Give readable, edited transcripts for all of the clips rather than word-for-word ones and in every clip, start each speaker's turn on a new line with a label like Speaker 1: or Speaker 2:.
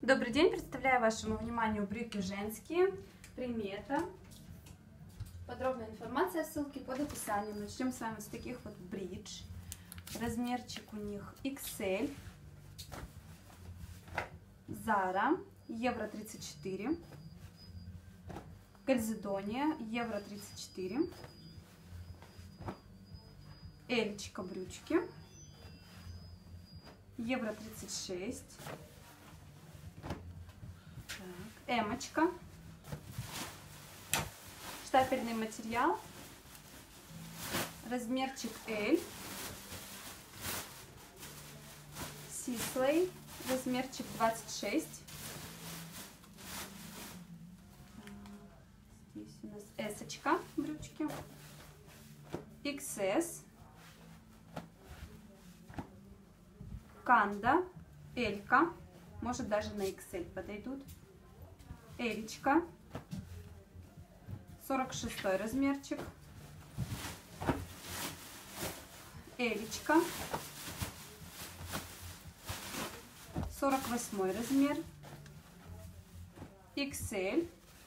Speaker 1: Добрый день, представляю вашему вниманию брюки женские, примета, подробная информация, ссылки под описанием. Начнем с вами с таких вот бридж, размерчик у них XL, Zara, евро 34, Кальзедония, евро 34, Элечка брючки, евро 36, эмочка, штапельный материал, размерчик L, Sisley, размерчик 26, здесь у нас S-очка брючки, XS, Канда, L-ка, может даже на XL подойдут, Элечка, 46 размерчик, Элечка, 48 размер, XL,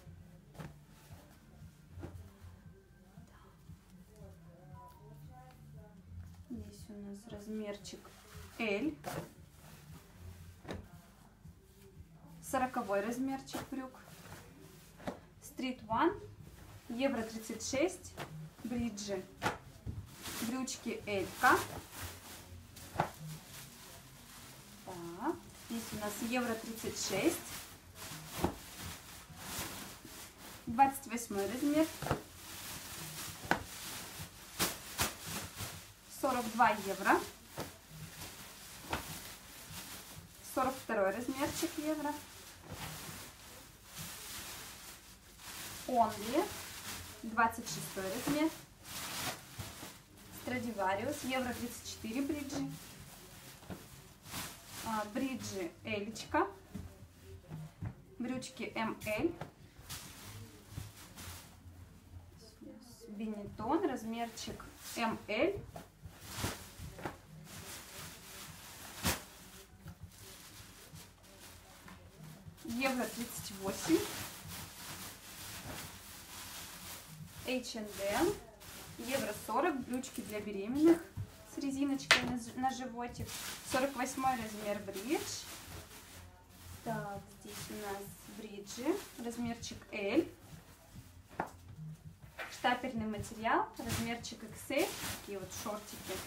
Speaker 1: здесь у нас размерчик L, 40 размерчик брюк, Street One, евро 36, бриджи, брючки Элька. Так, здесь у нас евро 36, 28 размер, 42 евро, 42 размерчик евро, Only, 26 размер, Stradivarius, евро 34 бриджи, бриджи Элечка, брючки ML, Benetton, размерчик ML, евро 38, H&M, евро 40, брючки для беременных с резиночкой на животик, 48 размер бридж. Так, здесь у нас бриджи, размерчик L, штапельный материал, размерчик XL, такие вот шортики,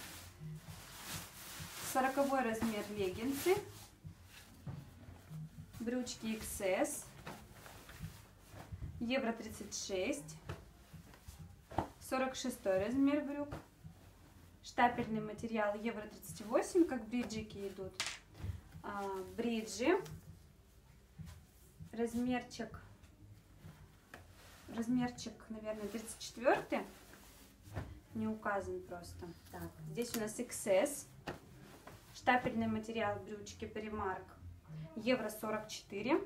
Speaker 1: 40 размер леггинсы, брючки XS, евро 36, 46 размер брюк, штапельный материал, евро 38, как бриджики идут, бриджи, размерчик, наверное, 34, не указан просто. Так, здесь у нас XS, штапельный материал, брючки Primark, евро 44.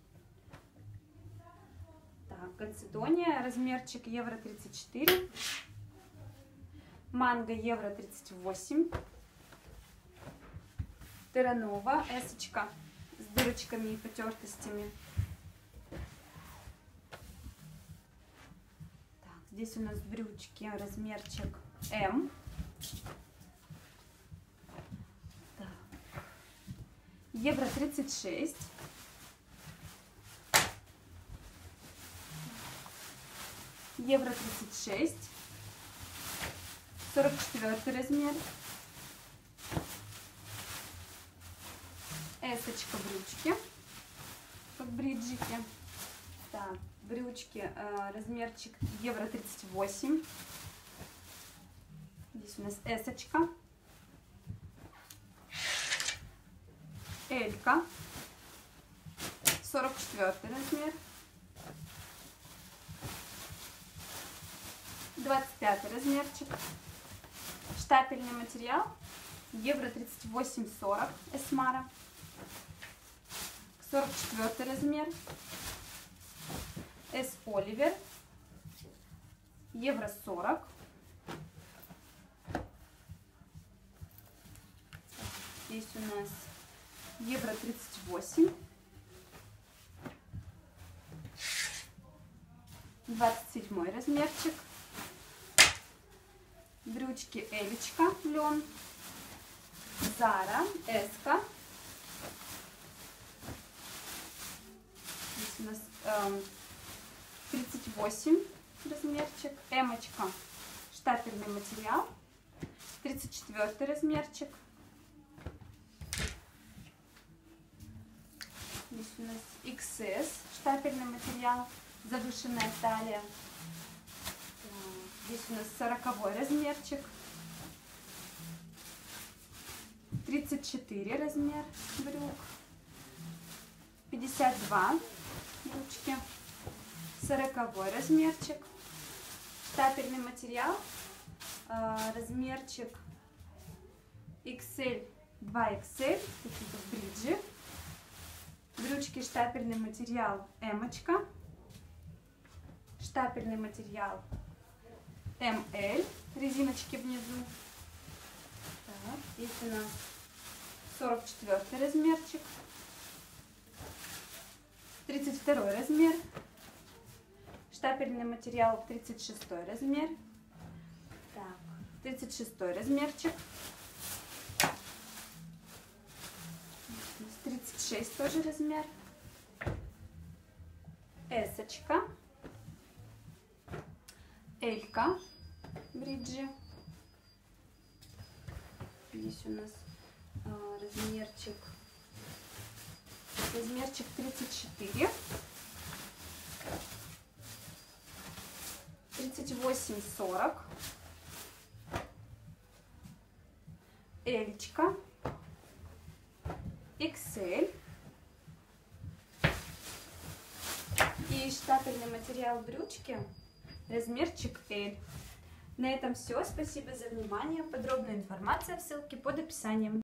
Speaker 1: Так, Кальцедония, размерчик евро 34. Манго, евро 38. Терранова, эсочка с дырочками и потертостями. Так, здесь у нас брючки, размерчик М. Так. Евро 36. Евро 36, 44 размер, эсочка брючки, как бриджики. Так, брючки, размерчик евро 38, здесь у нас эсочка, элька, 44 размер, 25 размерчик, штапельный материал, евро 38-40, Эсмара, 44 размер, С Оливер, евро 40, здесь у нас евро 38, 27 размерчик. Брючки Элечка, лен. Зара, Эска. Здесь у нас 38 размерчик. Эмочка, штапельный материал. 34 размерчик. Здесь у нас XS, штапельный материал, завышенная талия. Здесь у нас 40 размерчик. 34 размер брюк. 52 брючки. 40 размерчик. Штапельный материал. Размерчик XL, 2XL. Такие вот бриджи. Брючки штапельный материал Эмочка. Штапельный материал МЛ. Резиночки внизу. Так, здесь у нас 44 размерчик. 32 размер. Штапельный материал 36 размер. Так, 36 размерчик. 36 тоже размер. Эсочка. Элька. Бриджи. Здесь у нас размерчик 34. 38-40. Элечка. XL. И штапельный материал брючки. Размерчик L. На этом все. Спасибо за внимание. Подробная информация в ссылке под описанием.